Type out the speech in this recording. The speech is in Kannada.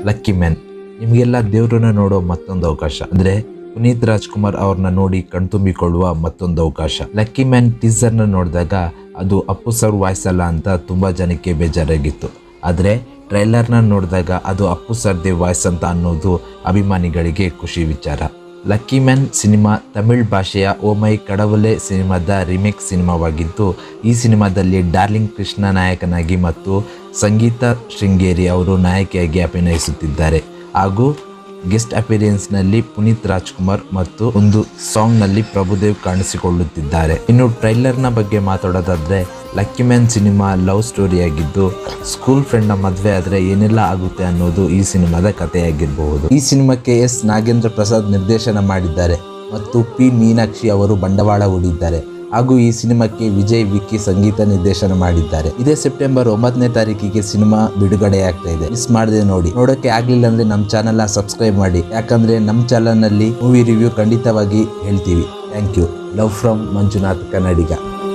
ಲಕ್ಕಿ ಮ್ಯಾನ್ ನಿಮಗೆಲ್ಲ ದೇವ್ರನ್ನ ನೋಡೋ ಮತ್ತೊಂದು ಅವಕಾಶ, ಅಂದ್ರೆ ಪುನೀತ್ ರಾಜ್ಕುಮಾರ್ ಅವ್ರನ್ನ ನೋಡಿ ಕಣ್ತುಂಬಿಕೊಳ್ಳುವ ಮತ್ತೊಂದು ಅವಕಾಶ. ಲಕ್ಕಿ ಮ್ಯಾನ್ ಟೀಸರ್ನ ನೋಡಿದಾಗ ಅದು ಅಪ್ಪು ಸರ್ ವಾಯ್ಸ್ ಅಲ್ಲ ಅಂತ ತುಂಬಾ ಜನಕ್ಕೆ ಬೇಜಾರಾಗಿತ್ತು. ಆದರೆ ಟ್ರೈಲರ್ನ ನೋಡಿದಾಗ ಅದು ಅಪ್ಪು ಸರ್ದೇ ವಾಯ್ಸ್ ಅಂತ ಅನ್ನೋದು ಅಭಿಮಾನಿಗಳಿಗೆ ಖುಷಿ ವಿಚಾರ. ಲಕ್ಕಿ ಮ್ಯಾನ್ ಸಿನಿಮಾ ತಮಿಳ್ ಭಾಷೆಯ ಓ ಮೈ ಕಡವಲೆ ಸಿನಿಮಾದ ರಿಮೇಕ್ ಸಿನಿಮಾವಾಗಿದ್ದು, ಈ ಸಿನಿಮಾದಲ್ಲಿ ಡಾರ್ಲಿಂಗ್ ಕೃಷ್ಣ ನಾಯಕನಾಗಿ ಮತ್ತು ಸಂಗೀತ ಶೃಂಗೇರಿ ಅವರು ನಾಯಕಿಯಾಗಿ ಅಭಿನಯಿಸುತ್ತಿದ್ದಾರೆ. ಹಾಗೂ ಗೆಸ್ಟ್ ಅಪಿಯರೆನ್ಸ್ನಲ್ಲಿ ಪುನೀತ್ ರಾಜ್ಕುಮಾರ್ ಮತ್ತು ಒಂದು ಸಾಂಗ್ನಲ್ಲಿ ಪ್ರಭುದೇವ್ ಕಾಣಿಸಿಕೊಳ್ಳುತ್ತಿದ್ದಾರೆ. ಇನ್ನು ಟ್ರೈಲರ್ನ ಬಗ್ಗೆ ಮಾತಾಡೋದಾದ್ರೆ, ಲಕ್ಕಿ ಮ್ಯಾನ್ ಸಿನಿಮಾ ಲವ್ ಸ್ಟೋರಿಯಾಗಿದ್ದು, ಸ್ಕೂಲ್ ಫ್ರೆಂಡ್ನ ಮದುವೆ ಆದರೆ ಏನೆಲ್ಲ ಆಗುತ್ತೆ ಅನ್ನೋದು ಈ ಸಿನಿಮಾದ ಕಥೆಯಾಗಿರಬಹುದು. ಈ ಸಿನಿಮಾಕ್ಕೆ ಎಸ್ ನಾಗೇಂದ್ರ ಪ್ರಸಾದ್ ನಿರ್ದೇಶನ ಮಾಡಿದ್ದಾರೆ ಮತ್ತು ಪಿ ಮೀನಾಕ್ಷಿ ಅವರು ಬಂಡವಾಳ ಹೂಡಿದ್ದಾರೆ. ಹಾಗೂ ಈ ಸಿನಿಮಾಕ್ಕೆ ವಿಜಯ್ ವಿಕ್ಕಿ ಸಂಗೀತ ನಿರ್ದೇಶನ ಮಾಡಿದ್ದಾರೆ. ಇದೇ ಸೆಪ್ಟೆಂಬರ್ 9ನೇ ತಾರೀಕಿಗೆ ಸಿನಿಮಾ ಬಿಡುಗಡೆ ಆಗ್ತಾ ಇದೆ. ಮಿಸ್ ಮಾಡದೆ ನೋಡಿ. ನೋಡೋಕೆ ಆಗ್ಲಿಲ್ಲ ಅಂದ್ರೆ ನಮ್ಮ ಚಾನಲ್ ಸಬ್ಸ್ಕ್ರೈಬ್ ಮಾಡಿ, ಯಾಕಂದ್ರೆ ನಮ್ಮ ಚಾನಲ್ ನಲ್ಲಿ ಮೂವಿ ರಿವ್ಯೂ ಖಂಡಿತವಾಗಿ ಹೇಳ್ತೀವಿ. Thank you. Love from Manjunath Kannadiga.